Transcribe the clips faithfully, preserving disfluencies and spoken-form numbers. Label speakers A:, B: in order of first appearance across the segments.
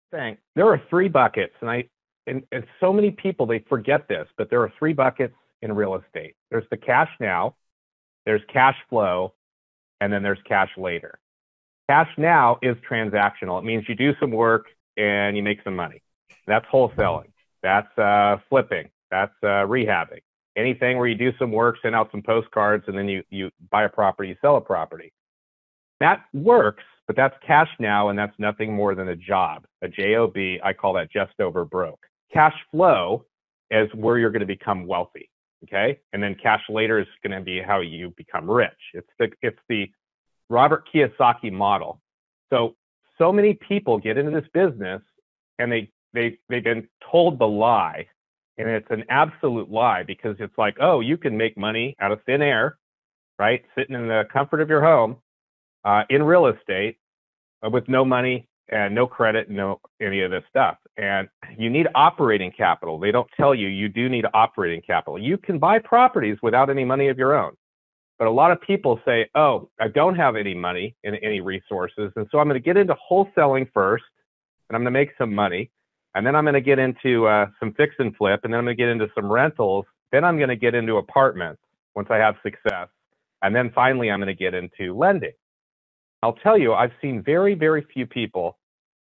A: thing. There are three buckets, and I and, and so many people, they forget this, but there are three buckets in real estate. There's the cash now, there's cash flow, and then there's cash later. Cash now is transactional. It means you do some work and you make some money. That's wholesaling. That's uh, flipping. That's uh, rehabbing. Anything where you do some work, send out some postcards, and then you, you buy a property, you sell a property. That works, but that's cash now, and that's nothing more than a job, a job. I call that just over broke. Cash flow is where you're going to become wealthy, okay? And then cash later is going to be how you become rich. It's the, it's the Robert Kiyosaki model. So, so many people get into this business, and they, they, they've been told the lie, and it's an absolute lie, because it's like, oh, you can make money out of thin air, right? Sitting in the comfort of your home, uh, in real estate, uh, with no money and no credit, no any of this stuff. And you need operating capital. They don't tell you you do need operating capital. You can buy properties without any money of your own. But a lot of people say, oh, I don't have any money and any resources, and so I'm going to get into wholesaling first, and I'm going to make some money. And then I'm going to get into uh, some fix and flip, and then I'm going to get into some rentals. Then I'm going to get into apartments once I have success. And then finally, I'm going to get into lending. I'll tell you, I've seen very, very few people,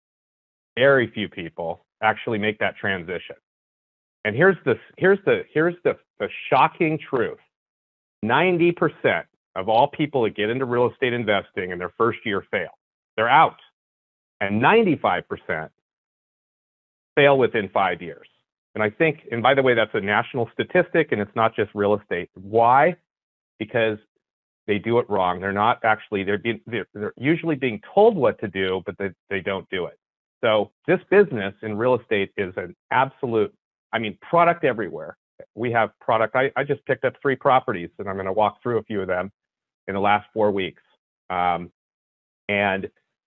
A: very few people actually make that transition. And here's the, here's the, here's the, the shocking truth. ninety percent of all people that get into real estate investing in their first year fail. They're out. And ninety-five percent fail within five years. And I think, and by the way, that's a national statistic, and it's not just real estate. Why? Because they do it wrong. They're not actually, they're, being, they're, they're usually being told what to do, but they, they don't do it. So this business in real estate is an absolute, I mean, product everywhere. We have product. I, I just picked up three properties, and I'm going to walk through a few of them in the last four weeks. Um, and,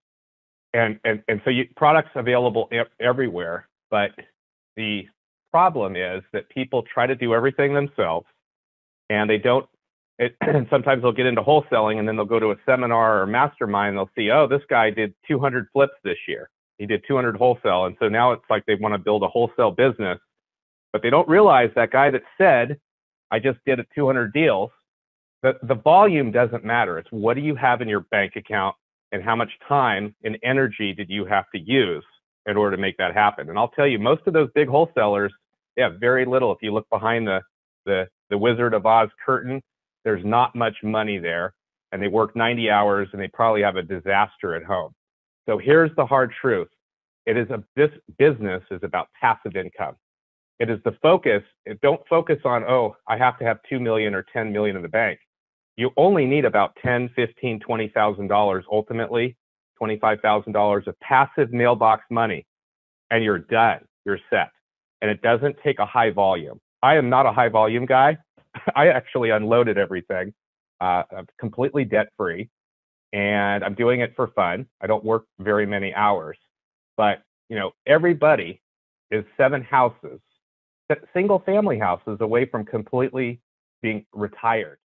A: and, and, and so you, products available e everywhere. But the problem is that people try to do everything themselves, and they don't, it, and sometimes they'll get into wholesaling, and then they'll go to a seminar or mastermind, and they'll see, oh, this guy did two hundred flips this year. He did two hundred wholesale. And so now it's like they want to build a wholesale business, but they don't realize that guy that said, I just did a two hundred deals, the, the volume doesn't matter. It's what do you have in your bank account, and how much time and energy did you have to use in order to make that happen. And I'll tell you, most of those big wholesalers, they have very little. If you look behind the, the, the Wizard of Oz curtain, there's not much money there, and they work ninety hours, and they probably have a disaster at home. So here's the hard truth. It is a, this business is about passive income. It is the focus. It don't focus on, oh, I have to have two million or ten million in the bank. You only need about ten, fifteen, twenty thousand dollars ultimately, twenty-five thousand dollars of passive mailbox money, and you're done. You're set. And it doesn't take a high volume. I am not a high volume guy. I actually unloaded everything, uh, I'm completely debt free, and I'm doing it for fun. I don't work very many hours, but you know, everybody is seven houses, single family houses away from completely being retired.